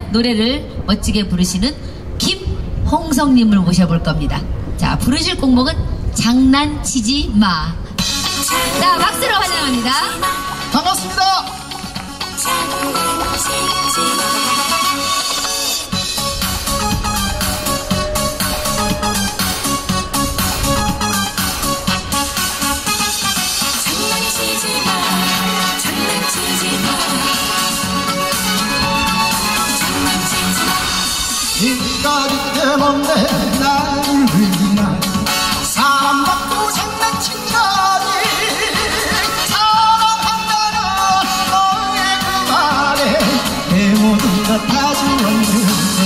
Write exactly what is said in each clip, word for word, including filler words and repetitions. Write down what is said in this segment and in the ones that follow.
노래를 멋지게 부르시는 김홍성님을 모셔볼 겁니다. 자, 부르실 곡목은 장난치지 마. 자, 박수로 환영합니다. 반갑습니다. 이까지 때문에 나를 위나 사람 받고 장난친 거니 사랑한다는 너의 그 말에 내 모든 것 다 주었는데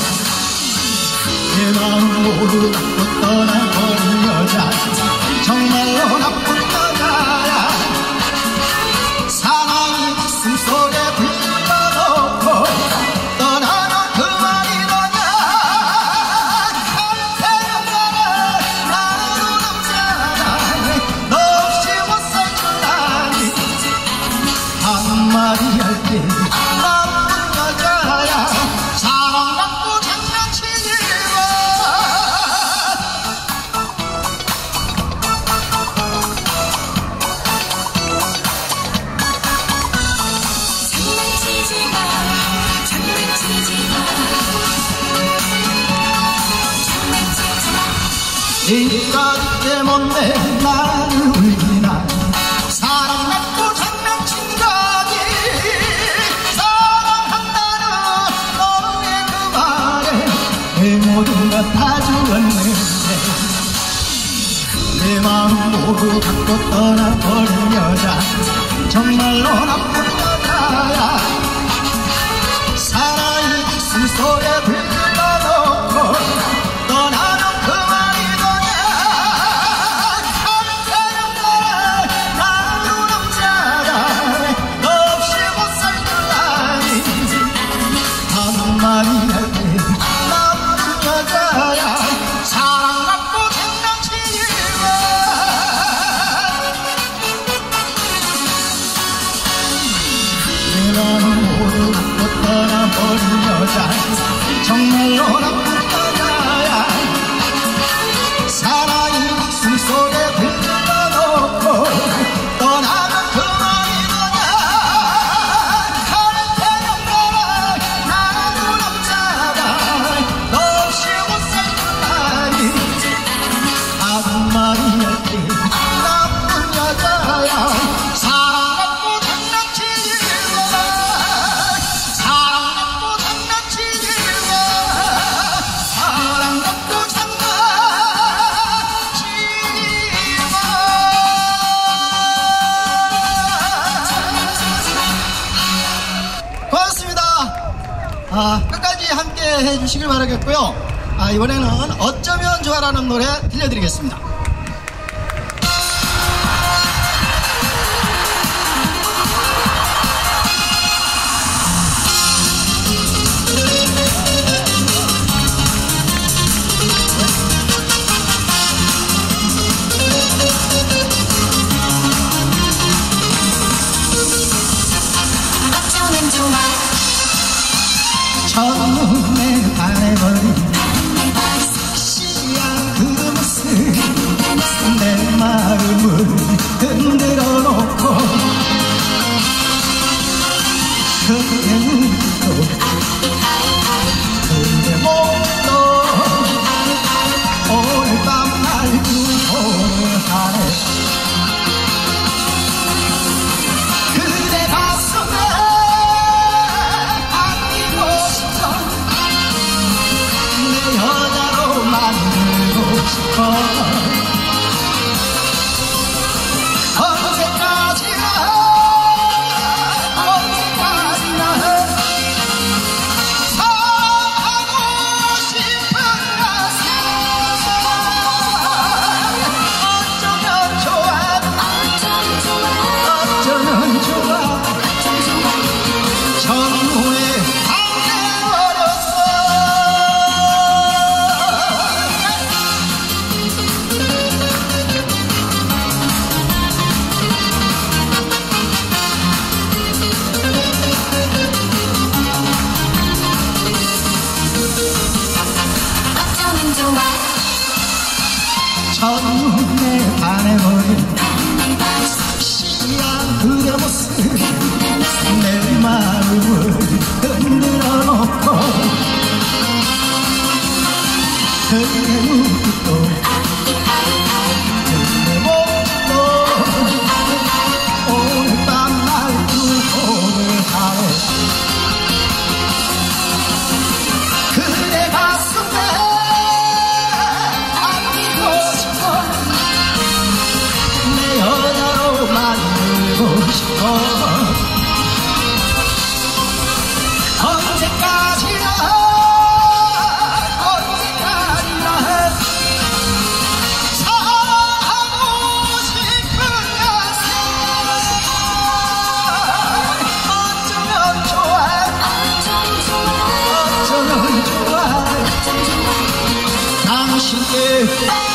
내 마음 모두 갖고 떠나버린 여자 정말로 나쁜 여자야. 사랑이 숨속에 불러놓고 떠나는 그 말이 너냐. 한태영가는 나로 남자라 너 없이 못 살 줄 아니. 한마디 할 때 나쁜 여자야. 사랑 갖고 장난치지 마. 이까지 때문에 나를 울리나 사랑 갖고 장난친 거니. 사랑한다는 너의 그 말에 내 모든 것 다 주었는데 내 마음 모두 갖고 떠나버린 여자 정말로 나쁜 여자야. 사랑이 숨속에 불러놓고 떠나는 그 말이 너냐. 한태영가는 나로 남자라 너 없이 못 살 줄 아니. 한마디 할 때 나쁜 여자야. 사랑 갖고 장난치지 마. 내 마음 모두 갖고 떠나버린 여자 정말로 나쁜 여자야. 사랑이 숨속에 불러놓고 떠나는 그 말이 너냐. 한태영가는 나로 남자라 너 없이 못 살 줄 아니. 한마디 할 때 나쁜 여자야. 사랑 갖고 장난치지 마. 사랑 갖고 장난치지 마. 사랑 갖고 장난치지 마. 고맙습니다. 아, 끝까지 함께 해주시길 바라겠고요. 아, 이번에는 어쩌면 좋아라는 노래 들려드리겠습니다. 첫눈에 반해버린 섹시한 그 모습 내 마음을 흔들어 놓고 그대 눈도 그대 몸도 오늘 밤 날 두고를 하네. 그대 가슴에 안기고 싶어 내 여자로 만들고 싶어. 언제까지나 언제까지나 사랑하고 싶은 가슴. 어쩌면 좋아 어쩌면 좋아 전후에 반해버렸어. 첫눈에 반해버린 시기한 그대 모습 내 마음을 흔들어 놓고 그대 눈빛도 그대 몸도 오늘 밤 날 두고를 하네 그대 가슴에 안기고 싶어 내 여자로 만들고 싶어 언제까지나 언제까지나 사랑하고 싶으면서 어쩌면 좋아 어쩌면 좋아 당신께